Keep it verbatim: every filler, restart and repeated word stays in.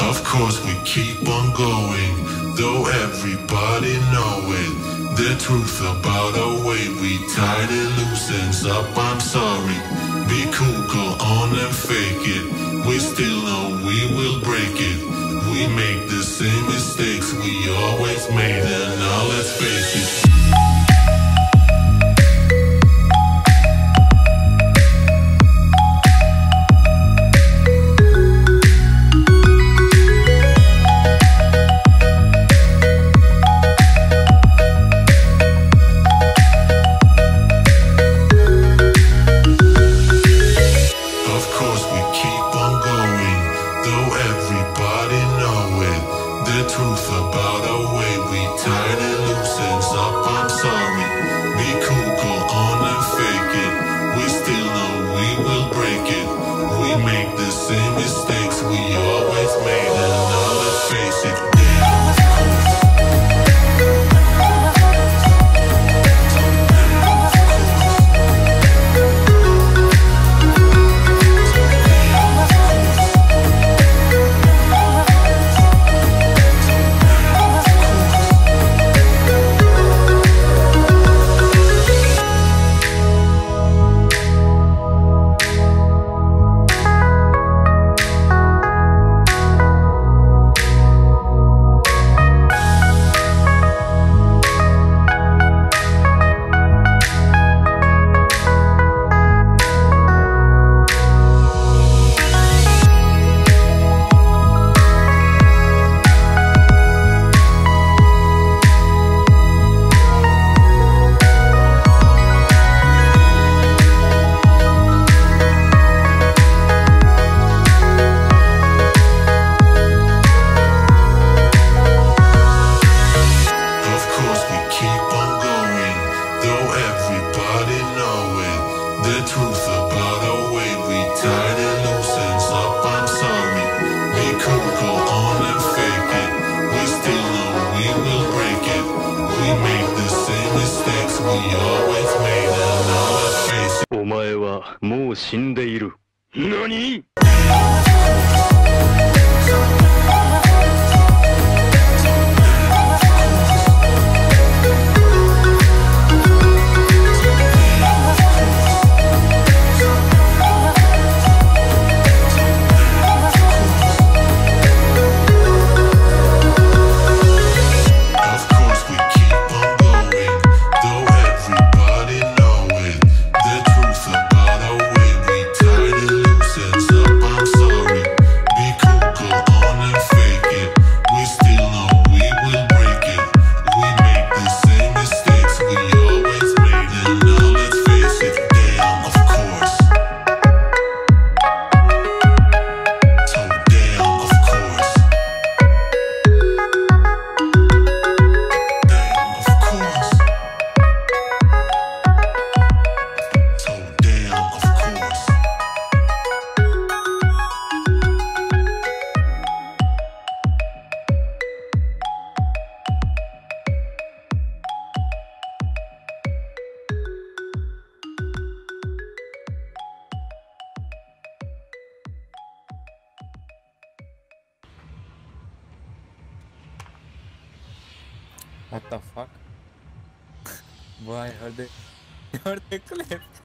Of course we keep on going, though everybody know it. The truth about our way, we tied it loose ends up, I'm sorry. Be cool, go on and fake it. We still know we will break it. We make the same mistakes we always made, and now let's face it. What the fuck? Boy, I heard the, I heard the clip.